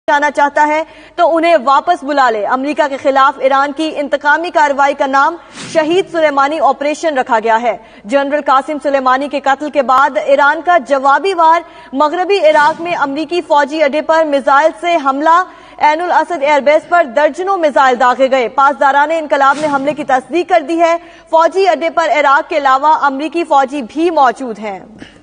जाना चाहता है तो उन्हें वापस बुला ले। अमेरिका के खिलाफ ईरान की इंतकामी कार्रवाई का नाम शहीद सुलेमानी ऑपरेशन रखा गया है। जनरल कासिम सुलेमानी के कत्ल के बाद ईरान का जवाबी वार मगरबी इराक में अमेरिकी फौजी अड्डे पर मिसाइल से हमला। ऐनुल असद एयरबेस पर दर्जनों मिसाइल दागे गए। पासदाराने इनकलाब ने हमले की तस्दीक कर दी है। फौजी अड्डे पर इराक के अलावा अमेरिकी फौजी भी मौजूद हैं।